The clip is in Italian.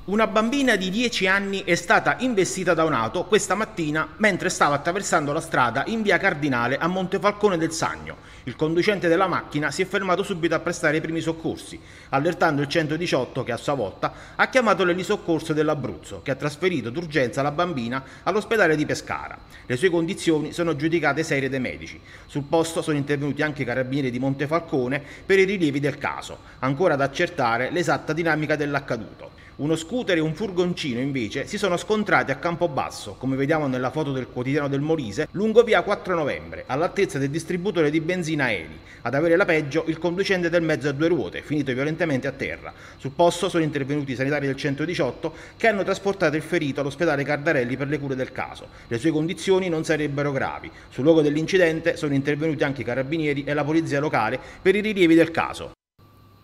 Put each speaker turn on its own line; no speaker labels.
Una bambina di 10 anni è stata investita da un'auto questa mattina mentre stava attraversando la strada in via Cardinale a Montefalcone del Sagno. Il conducente della macchina si è fermato subito a prestare i primi soccorsi, allertando il 118 che a sua volta ha chiamato l'elisoccorso dell'Abruzzo, che ha trasferito d'urgenza la bambina all'ospedale di Pescara. Le sue condizioni sono giudicate serie dai medici. Sul posto sono intervenuti anche i carabinieri di Montefalcone per i rilievi del caso, ancora da accertare l'esatta dinamica dell'accaduto. Uno scooter e un furgoncino invece si sono scontrati a Campobasso, come vediamo nella foto del quotidiano del Molise, lungo via 4 novembre, all'altezza del distributore di benzina Eni. Ad avere la peggio il conducente del mezzo a due ruote, finito violentemente a terra. Sul posto sono intervenuti i sanitari del 118 che hanno trasportato il ferito all'ospedale Cardarelli per le cure del caso. Le sue condizioni non sarebbero gravi. Sul luogo dell'incidente sono intervenuti anche i carabinieri e la polizia locale per i rilievi del caso.